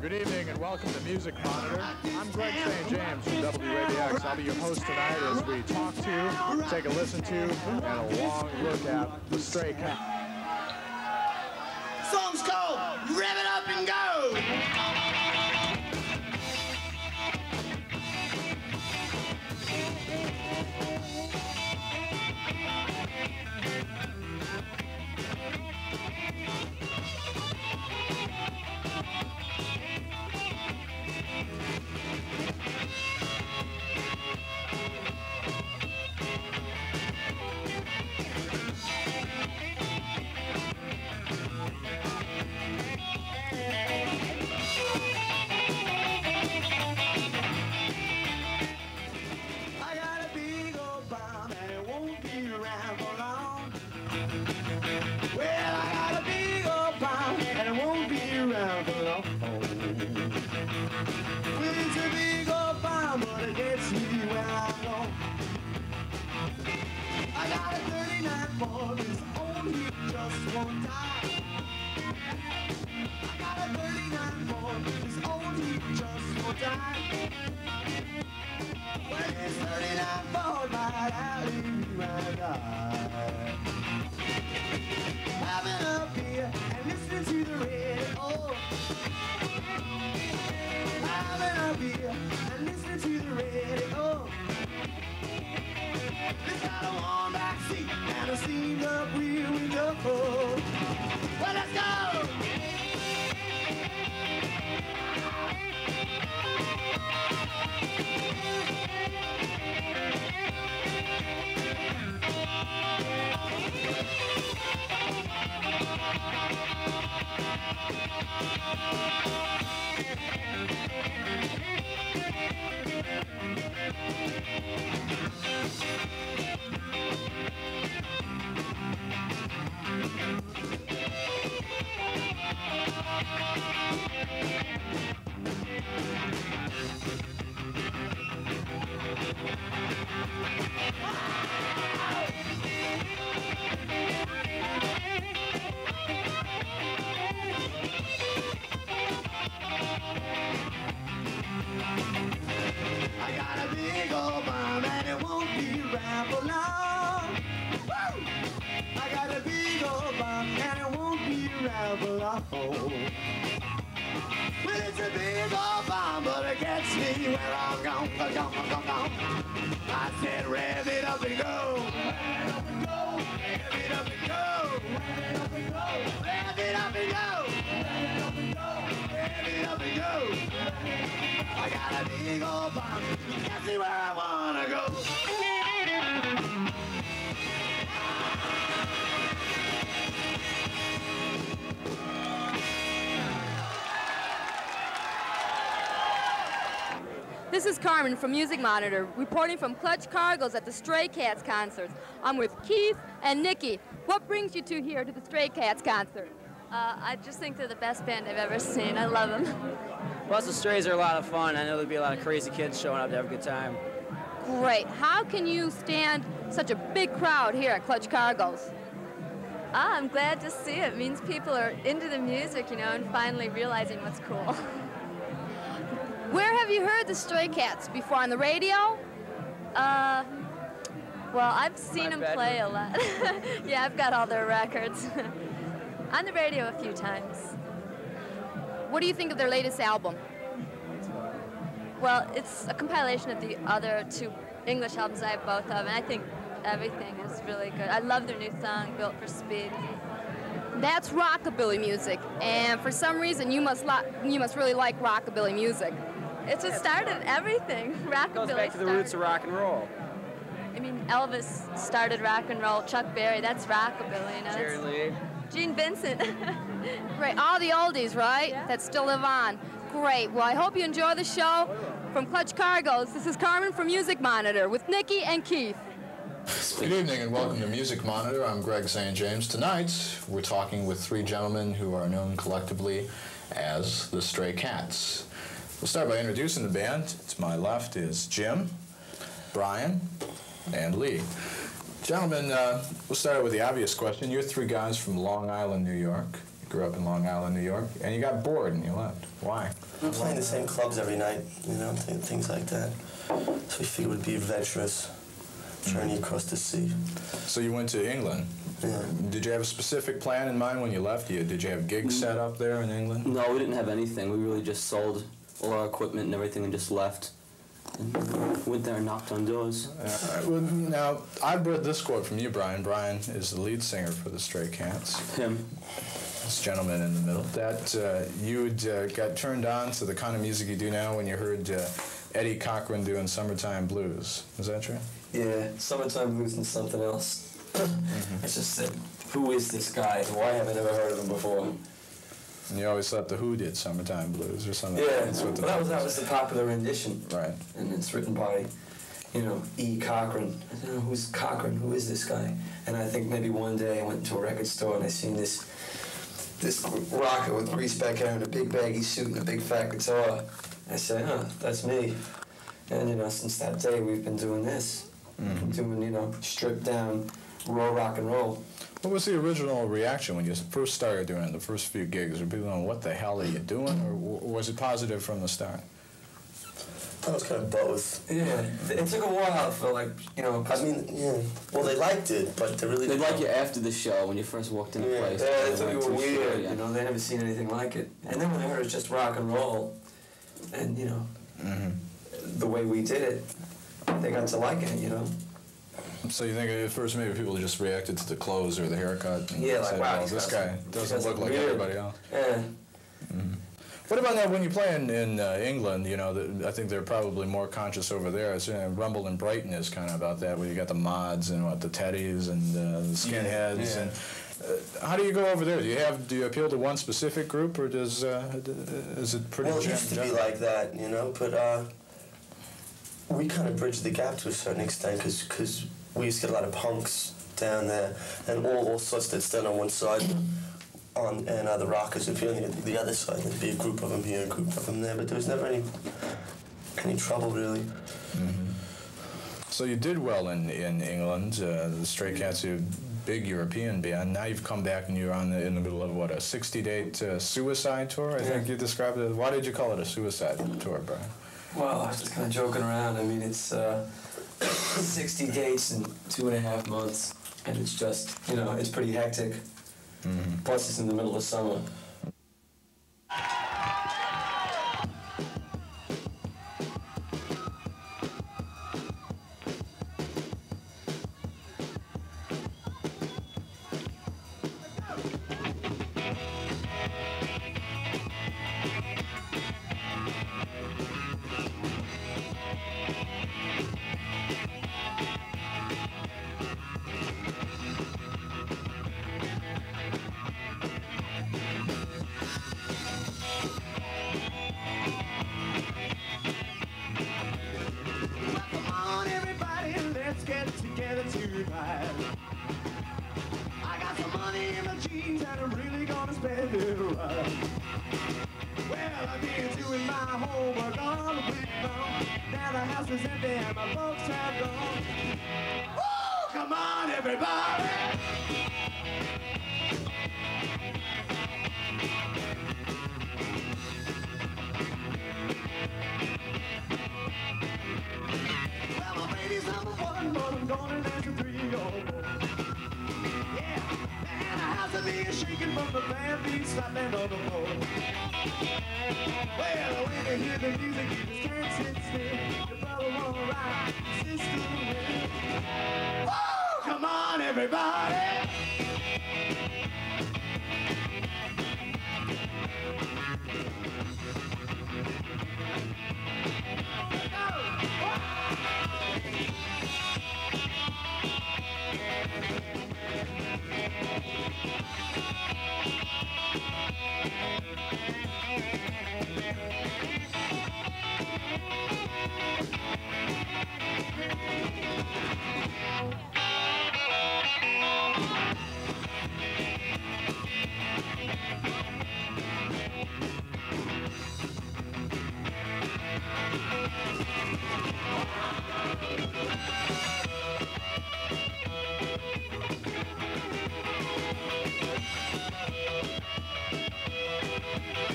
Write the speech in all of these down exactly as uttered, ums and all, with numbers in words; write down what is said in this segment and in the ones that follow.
Good evening and welcome to Music Monitor. I'm Greg Saint James from W A B X. I'll be your host tonight as we talk to, take a listen to, and a long look at the Stray Cats. Song's called Rev It Up and Go! This is Carmen from Music Monitor, reporting from Clutch Cargos at the Stray Cats concert. I'm with Keith and Nikki. What brings you two here to the Stray Cats concert? Uh, I just think they're the best band I've ever seen. I love them. Plus, the Strays are a lot of fun. I know there'll be a lot of crazy kids showing up to have a good time. Great. How can you stand such a big crowd here at Clutch Cargos? Ah, I'm glad to see it. It means people are into the music, you know, and finally realizing what's cool. Where have you heard the Stray Cats? Before, on the radio? Uh, well, I've seen My them bedroom. play a lot. Yeah, I've got all their records. On the radio a few times. What do you think of their latest album? Well, it's a compilation of the other two English albums I have both of, and I think everything is really good. I love their new song, Built for Speed. That's rockabilly music, and for some reason you must li you must really like rockabilly music. It just started everything. Rockabilly It goes back to the started. roots of rock and roll. I mean, Elvis started rock and roll. Chuck Berry, that's rockabilly. You know, Jerry that's- Lee. Gene Vincent. Right, all the oldies, right? Yeah. That still live on. Great. Well, I hope you enjoy the show. From Clutch Cargos, this is Carmen from Music Monitor with Nikki and Keith. Good evening and welcome to Music Monitor. I'm Greg Saint James. Tonight, we're talking with three gentlemen who are known collectively as the Stray Cats. We'll start by introducing the band. To my left is Jim, Brian, and Lee. Gentlemen, uh, we'll start with the obvious question. You're three guys from Long Island, New York. grew up in Long Island, New York, and you got bored and you left. Why? We're playing the same clubs every night, you know, th things like that. So we figured it would be adventurous, journey mm-hmm. across the sea. So you went to England. Yeah. Did you have a specific plan in mind when you left? You, did you have gigs mm-hmm. set up there in England? No, we didn't have anything. We really just sold all our equipment and everything and just left. And went there and knocked on doors. Uh, well, now, I've read this quote from you, Brian. Brian is the lead singer for the Stray Cats. Him. This gentleman in the middle. That uh, you'd uh, got turned on to the kind of music you do now when you heard uh, Eddie Cochran doing Summertime Blues. Is that true? Yeah, Summertime Blues and something else. mm-hmm. I just said, who is this guy? Why haven't I ever heard of him before? And you always thought the Who did Summertime Blues or something. Yeah, That's what the well, that was that was the popular rendition. Right. And it's written by, you know, E. Cochran. I don't know, who's Cochran? Who is this guy? And I think maybe one day I went into a record store and I seen this this rocker with greaseback hair and a big baggy suit and a big fat guitar. I said, huh, that's me. And, you know, since that day we've been doing this. Mm-hmm. Doing, you know, stripped down raw rock and roll. What was the original reaction when you first started doing it, the first few gigs? Were people going, what the hell are you doing? Or was it positive from the start? That was kind of both. Yeah, it took a while. I felt like, you know, I mean, yeah. Well, they liked it, but they really They didn't liked you after the show when you first walked in the yeah. place. Yeah, they thought you went were to the show, weird. yeah. You know, they never seen anything like it. And then when they heard it was just rock and roll, and you know, mm-hmm. the way we did it, they got to liking it. You know. So you think at first maybe people just reacted to the clothes or the haircut? And Yeah, like, said, wow, well, this guy doesn't look like weird. everybody else. Yeah. Mm-hmm. What about now when you play in, in uh, England, you know, the, I think they're probably more conscious over there. It's, you know, Rumble in Brighton is kind of about that, where you got the mods and what, the teddies and uh, the skinheads. Yeah. And uh, how do you go over there? Do you have, do you appeal to one specific group, or does, uh, is it pretty Well, it gen- used to general? be like that, you know, but uh, we kind of bridged the gap to a certain extent, because because we used to get a lot of punks down there, and all, all sorts that's done on one side, on and uh, the rockers appealing at the other side. There'd be a group of them here, a group of them there, but there was never any any trouble, really. Mm-hmm. So you did well in, in England. Uh, the Stray Cats are a big European band. Now you've come back and you're on the, in the middle of, what, a sixty-date uh, suicide tour? I yeah. think you described it. Why did you call it a suicide tour, Brian? Well, I was just kind of joking around. I mean, it's uh, sixty dates in two and a half months, and it's just, you know, it's pretty hectic. Mm-hmm. Plus, it's in the middle of summer. I got some money in my jeans and I'm really gonna spend it right. Well, I've been doing my homework all the week long. Now the house is empty and my folks have gone. Woo! Come on, everybody! Well, my baby's number one, but I'm gonna dance to three or four. Yeah, and the house is being shaken from the band beat slapping on the floor. Well, when you hear the music, you just can't sit still. Your brother won't ride, your sister will. Woo! Come on, everybody!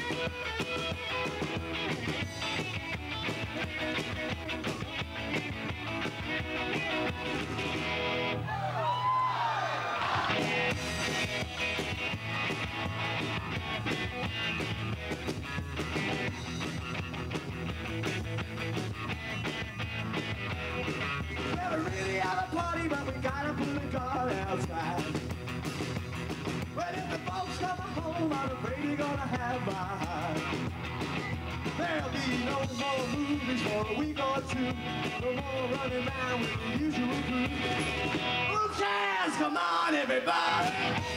Well, we really have a party, but we gotta put the car outside. Well, if the folks come home, I'm afraid you're gonna have my heart. There'll be no more movies for a week or two. No more running around with the usual crew. Who cares? Come on, everybody.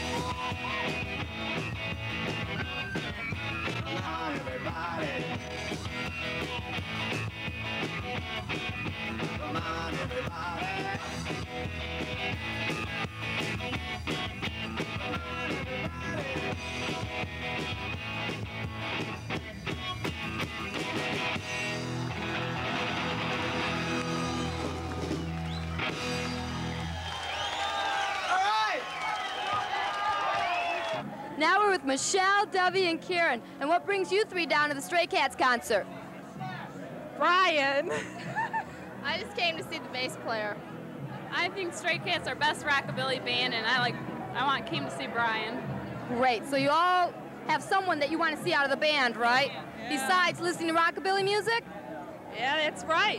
Come on, everybody. Come on, everybody. Come on, everybody. Now we're with Michelle, Dovey, and Kieran. And what brings you three down to the Stray Cats concert? Brian. I just came to see the bass player. I think Stray Cats are best rockabilly band, and I like. I want came to see Brian. Great. So you all have someone that you want to see out of the band, right? Yeah. Besides listening to rockabilly music? Yeah, that's right.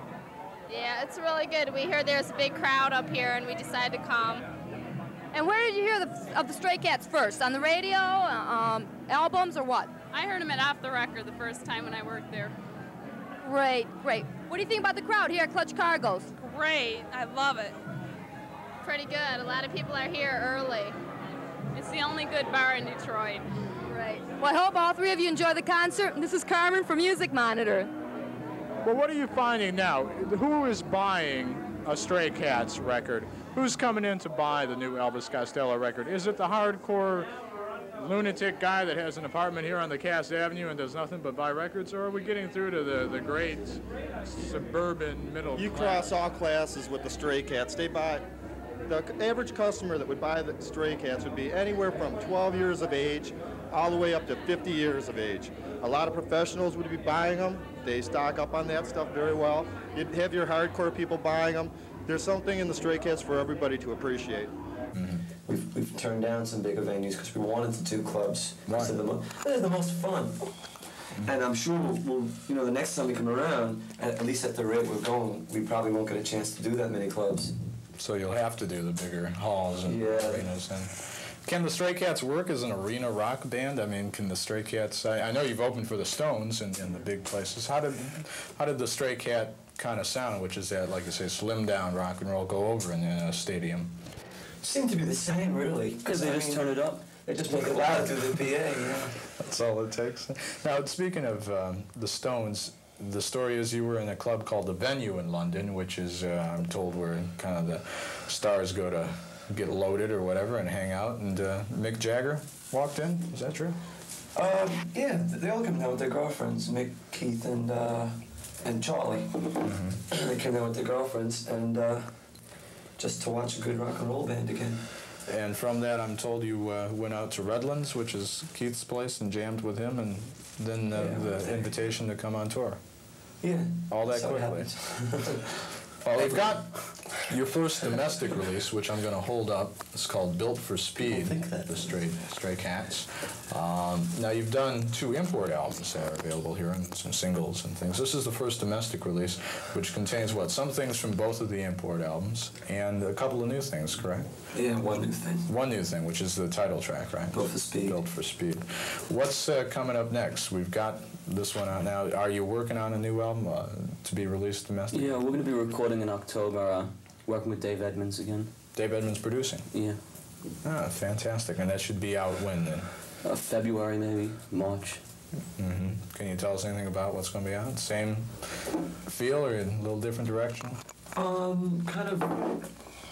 Yeah, it's really good. We heard there's a big crowd up here, and we decided to come. And where did you hear the, of the Stray Cats first? On the radio, um, albums, or what? I heard them at Off the Record the first time when I worked there. Great, great. What do you think about the crowd here at Clutch Cargo's? Great. I love it. Pretty good. A lot of people are here early. It's the only good bar in Detroit. Great. Well, I hope all three of you enjoy the concert. This is Carmen from Music Monitor. Well, what are you finding now? Who is buying a Stray Cats record? Who's coming in to buy the new Elvis Costello record? Is it the hardcore lunatic guy that has an apartment here on the Cass Avenue and does nothing but buy records, or are we getting through to the, the great suburban middle You class? cross all classes with the Stray Cats. They buy, the average customer that would buy the Stray Cats would be anywhere from twelve years of age all the way up to fifty years of age. A lot of professionals would be buying them. They stock up on that stuff very well. You'd have your hardcore people buying them. There's something in the Stray Cats for everybody to appreciate. Mm-hmm. We've, we've turned down some bigger venues because we wanted to do clubs. Right. They're the, mo- they're the most fun. Mm-hmm. And I'm sure we'll, we'll, you know, the next time we come around, at, at least at the rate we're going, we probably won't get a chance to do that many clubs. So you'll have to do the bigger halls and Yeah. arenas. And can the Stray Cats work as an arena rock band? I mean, can the Stray Cats? I, I know you've opened for the Stones in, in the big places. How did how did the Stray Cat kind of sound, which is that, like you say, slimmed down rock and roll, go over in a stadium? Seem to be the same, really. Because they I just mean, turn it up. They just make it loud through the P A, yeah. That's all it takes. Now, speaking of um, the Stones, the story is you were in a club called The Venue in London, which is, uh, I'm told, where kind of the stars go to get loaded or whatever and hang out, and uh, Mick Jagger walked in. Is that true? Um, yeah, they all come down with their girlfriends, Mick, Keith, and uh, and Charlie. Mm-hmm. They came down with their girlfriends, and uh, just to watch a good rock and roll band again. And from that, I'm told you uh, went out to Redlands, which is Keith's place, and jammed with him, and then uh, Yeah, the invitation to come on tour. Yeah. All that so it quickly. happens. Well, we've got your first domestic release, which I'm going to hold up. It's called Built for Speed, the Stray, Stray Cats. Um, now, you've done two import albums that are available here, and some singles and things. This is the first domestic release, which contains, what, some things from both of the import albums, and a couple of new things, correct? Yeah, one new thing. One new thing, which is the title track, right? Built for Speed. Built for Speed. What's uh, coming up next? We've got this one out now. Are you working on a new album uh, to be released domestically? Yeah, we're going to be recording in October, uh, working with Dave Edmonds again. Dave Edmonds producing? Yeah. Ah, fantastic. And that should be out when then? Uh, February, maybe, March. Mm-hmm. Can you tell us anything about what's going to be out? Same feel or a little different direction? Um, kind of,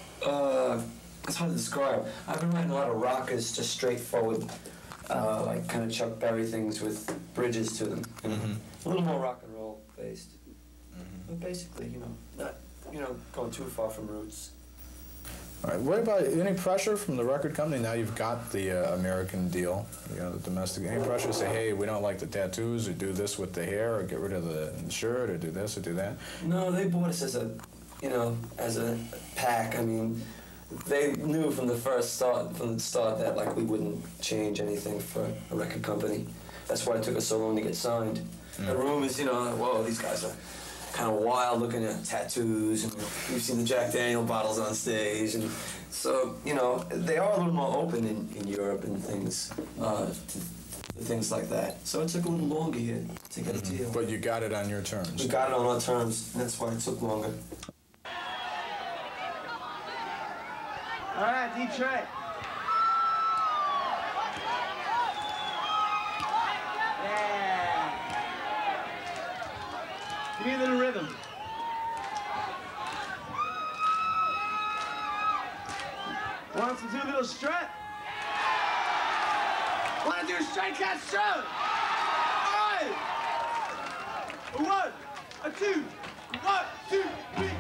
uh, it's hard to describe. I've been writing a lot of rockers, just straightforward, uh, like kind of Chuck Berry things with bridges to them. You know? Mm-hmm. A little more rock and roll based. Mm-hmm. But basically, you know, not, you know, going too far from roots. All right. What about any pressure from the record company? Now you've got the uh, American deal, you know, the domestic. Any pressure to say, hey, we don't like the tattoos, or do this with the hair, or get rid of the shirt, or do this, or do that? No, they bought us as a, you know, as a pack. I mean, they knew from the first start, from the start, that like we wouldn't change anything for a record company. That's why it took us so long to get signed. Mm. The rumors, you know, like, whoa, these guys are kind of wild looking at tattoos, and we've seen the Jack Daniel bottles on stage, and so, you know, they are a little more open in, in Europe and things, uh, to, to things like that. So it took a little longer here to get a deal. But you got it on your terms. We got it on our terms, and that's why it took longer. All right, Detroit. Yeah. Give me a little rhythm. Want to do a little strut? Want to do a straight cat strut? All right. A one, a two, one, two, three.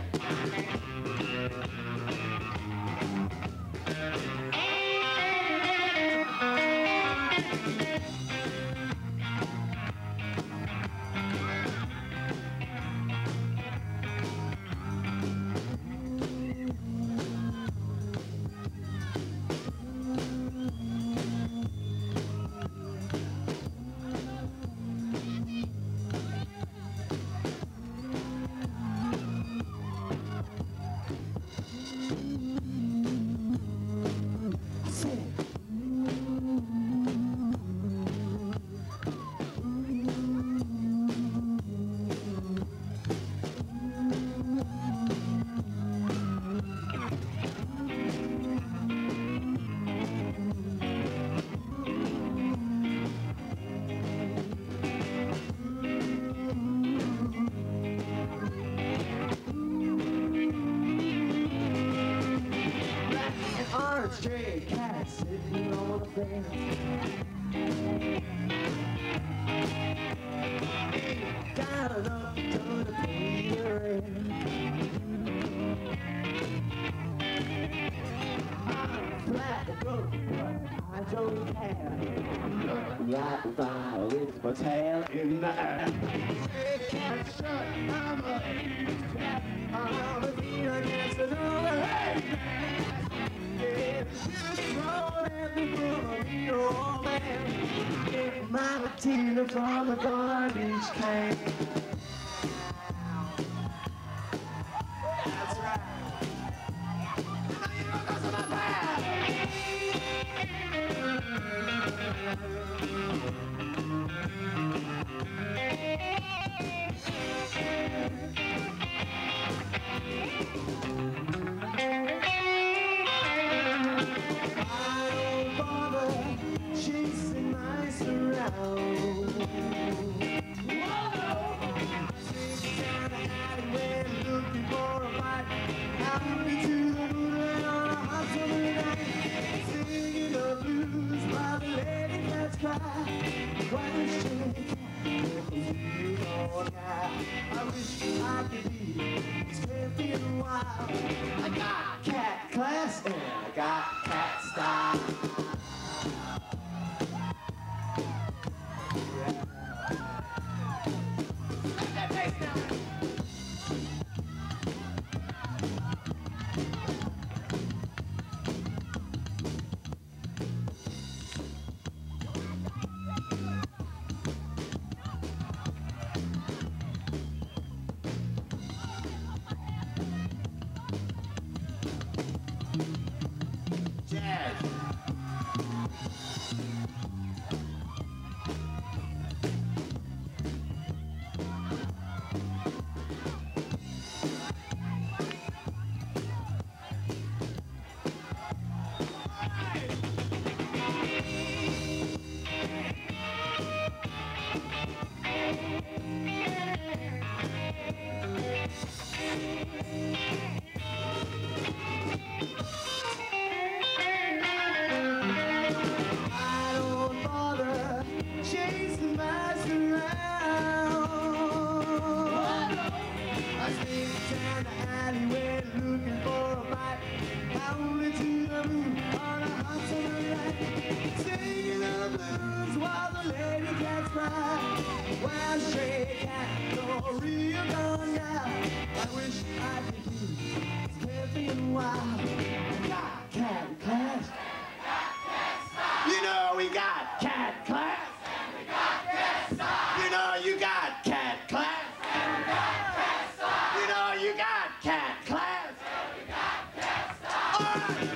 Stray cat sitting on a bench. Ain't got enough to pay the rent. I'm flat broke, but I don't care. Right now, with my tail in the air. Stray cat shut, I'm a cat. I'm a beat against the door. Hey! Mama Tina from the garbage can. That's right. I wish I could be champion wild. I got cat class and I got cat style. Let that bass down. cry. Well, stray cat, no real gone guy. I wish I could keep carefree and wild. Got cat class. You know we got cat class. You know you got cat class. You know you got cat class. All right.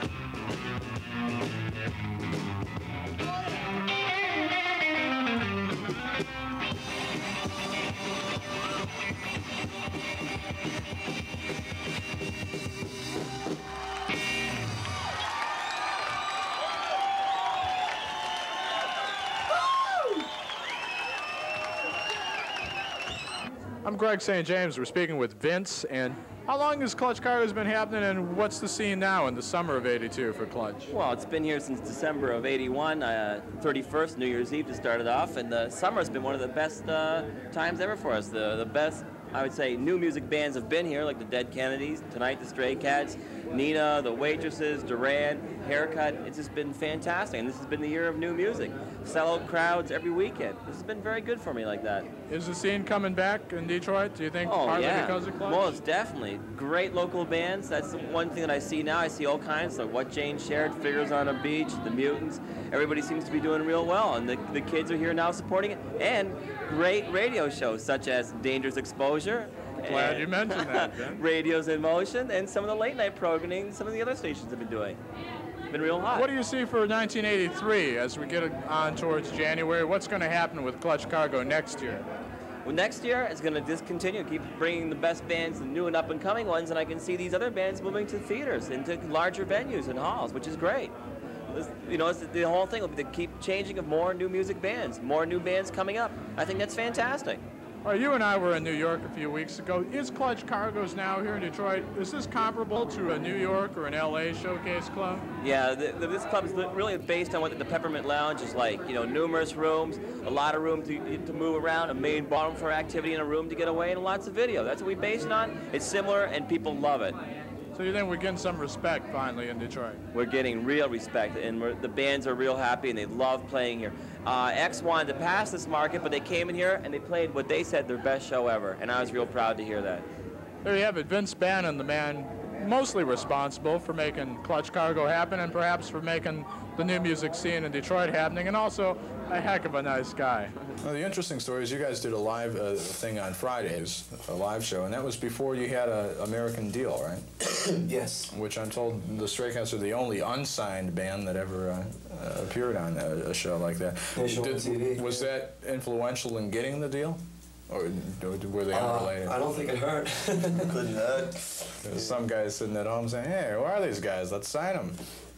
I'm Greg Saint James. We're speaking with Vince. And how long has Clutch Cargo's been happening, and what's the scene now in the summer of eighty-two for Clutch? Well, it's been here since December of eighty-one, uh, thirty-first, New Year's Eve to start it off, and the summer has been one of the best uh, times ever for us. The, the best, I would say, new music bands have been here, like the Dead Kennedys, tonight the Stray Cats, Nina, the Waitresses, Duran, Haircut. It's just been fantastic, and this has been the year of new music. Sellout crowds every weekend. This has been very good for me like that. Is the scene coming back in Detroit, do you think, oh, partly yeah. because of Clutch? Well, it's definitely. Great local bands. That's the one thing that I see now. I see all kinds, like What Jane Shared, Figures on a Beach, The Mutants. Everybody seems to be doing real well, and the, the kids are here now supporting it. And great radio shows, such as Dangerous Exposure. Glad you mentioned that, Ben. Radios in Motion, and some of the late night programming some of the other stations have been doing. Been real hot. What do you see for nineteen eighty-three as we get on towards January? What's going to happen with Clutch Cargo next year? Well, next year it's going to just continue, keep bringing the best bands, the new and up-and-coming ones, and I can see these other bands moving to theaters, into larger venues and halls, which is great. This, you know, it's, the whole thing will be to keep changing of more new music bands, more new bands coming up. I think that's fantastic. Well, you and I were in New York a few weeks ago. Is Clutch Cargo's now here in Detroit? Is this comparable to a New York or an L A showcase club? Yeah, the, the, this club is really based on what the Peppermint Lounge is like. You know, numerous rooms, a lot of room to, to move around, a main ballroom for activity, and a room to get away, and lots of video. That's what we based it on. It's similar, and people love it. So you think we're getting some respect finally in Detroit? We're getting real respect, and we're, the bands are real happy, and they love playing here. Uh, X wanted to pass this market, but they came in here and they played what they said their best show ever, and I was real proud to hear that. There you have it, Vince Bannon, the man mostly responsible for making Clutch Cargo happen, and perhaps for making the new music scene in Detroit happening, and also a heck of a nice guy. Well, the interesting story is you guys did a live uh, thing on Fridays, a live show, and that was before you had an American deal, right? Yes. Which I'm told the Stray Cats are the only unsigned band that ever uh, uh, appeared on a, a show like that. National T V. Was that influential in getting the deal? Or were they Uh, unrelated? I don't think it hurt. Couldn't hurt. There's some guys sitting at home saying, hey, who are these guys? Let's sign them.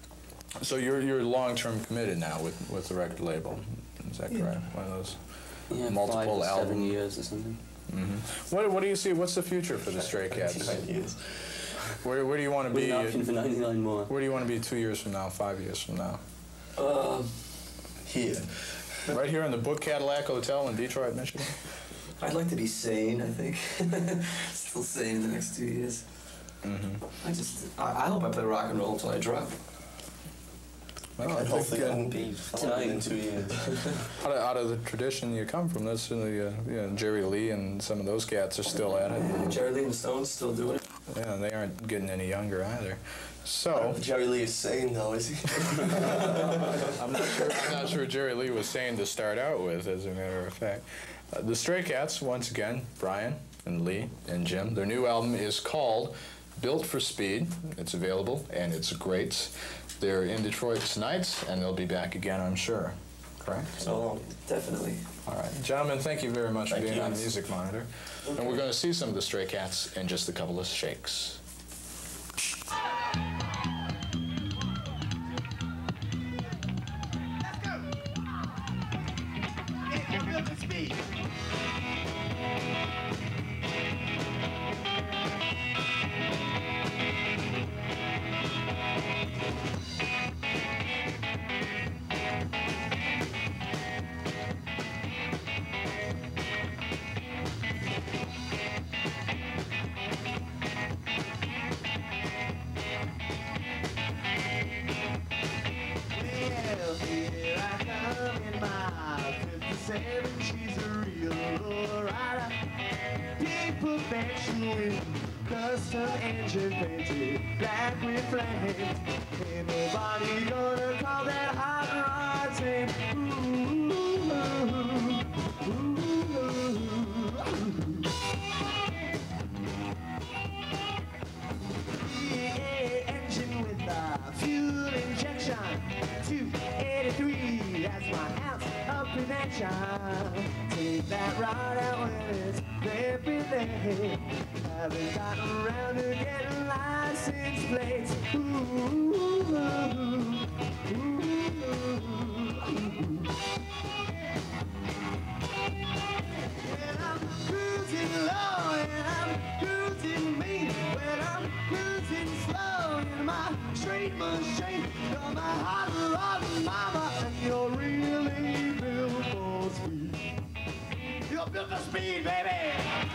So you're, you're long-term committed now with, with the record label. Is that Yeah. correct? One of those Yeah, multiple five to album seven years or something. Mm-hmm. What, what do you see? What's the future for the Stray Cats? Where, where do you want to With be? an option for ninety-nine more. Where do you want to be two years from now, five years from now? Uh, here. Right here in the Book Cadillac Hotel in Detroit, Michigan? I'd like to be sane, I think. Still sane in the next two years. Mm-hmm. I just, I, I hope I play rock and roll until I drop. Well, I I hope think, it uh, won't be fine in two years. out, of, out of the tradition you come from, this, uh, you know, Jerry Lee and some of those cats are still at it. Jerry Lee and the Stones still doing it. Yeah, they aren't getting any younger either. So Jerry Lee is sane though, is he? I'm not sure. I'm not sure Jerry Lee was sane to start out with, as a matter of fact. Uh, the Stray Cats, once again, Brian and Lee and Jim. Their new album is called Built for Speed. It's available and it's great. They're in Detroit tonight, and they'll be back again, I'm sure. Correct? So definitely. All right, gentlemen, thank you very much Thank for being you. on Music Monitor. Okay. And we're going to see some of the Stray Cats in just a couple of shakes. Well, here I come in my fifty-seven fifty-seven, she's a real lowrider. Peak perfection with custom engine painted black with flames. Ain't nobody gonna call that hot rod tame. Ooh, ooh, ooh. V eight engine with a fuel injection. two eighty-three, that's my ounce of connection. Take that rod out when it's everything. Haven't gotten around to getting license plates. Ooh, ooh, ooh, ooh. And I'm cruising low and I'm cruising mean. When I'm cruising slow in my straight machine. You're my hot rod mama and you're really built for speed. You're built for speed, baby!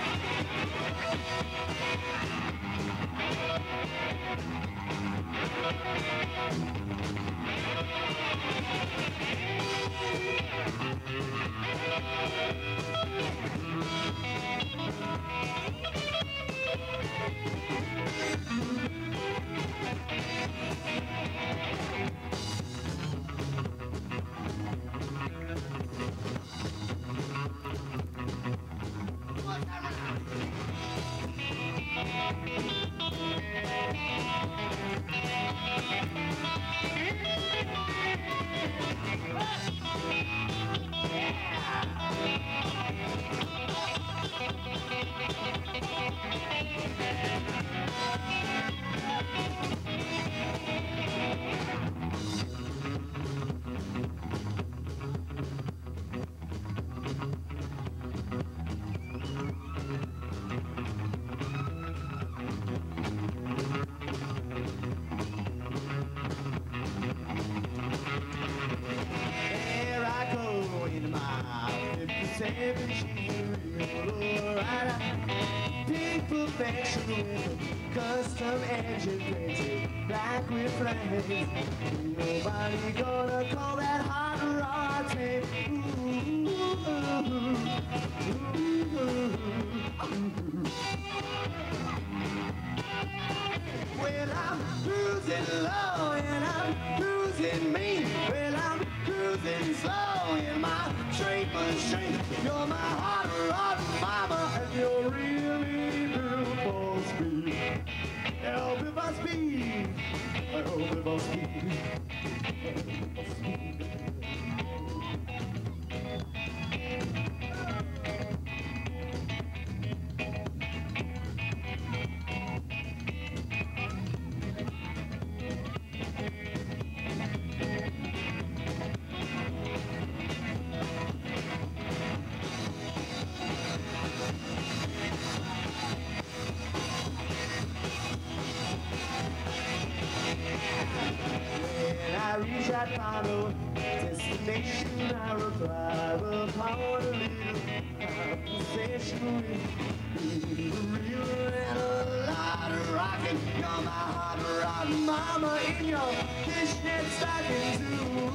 fifty-seven, she's a real rider. Peak perfection with custom engine painted black with flames. Nobody gonna call that hot rod tape. Ooh, ooh, ooh, ooh. Well, I'm cruising low and I'm cruising mean. Well, I'm cruising slow in my straight machine. You're my hot rod mama and you're really built for speed. Help if I speed. Help if I speed. Help if I speed. I reach that final destination, I reply upon a little conversation with real and a lot of rockin'. You're my hot rod mama in your fishnet stocking too.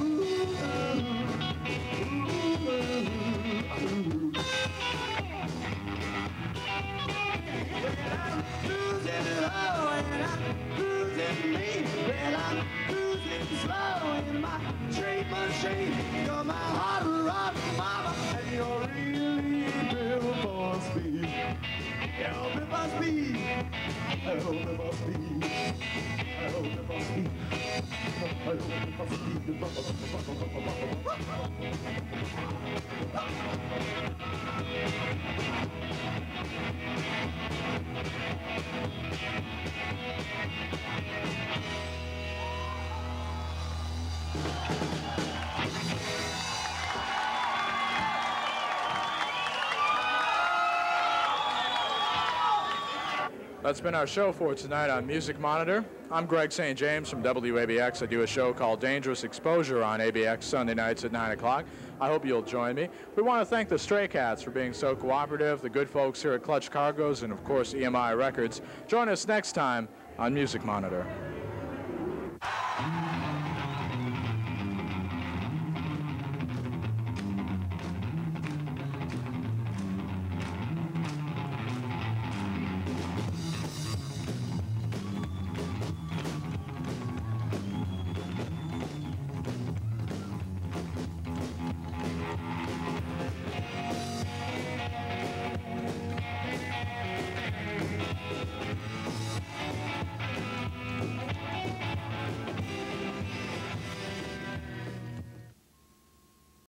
Well, I'm cruising low and I'm cruising mean. Well, I'm cruising slow in my straight machine. You're my hot rod mama and you're really built for speed. Help if I speed. Help if I speed. Help if I speed. Help if I speed. That's been our show for tonight on Music Monitor. I'm Greg Saint James from W A B X. I do a show called Dangerous Exposure on A B X Sunday nights at nine o'clock. I hope you'll join me. We want to thank the Stray Cats for being so cooperative, the good folks here at Clutch Cargoes, and of course E M I Records. Join us next time on Music Monitor.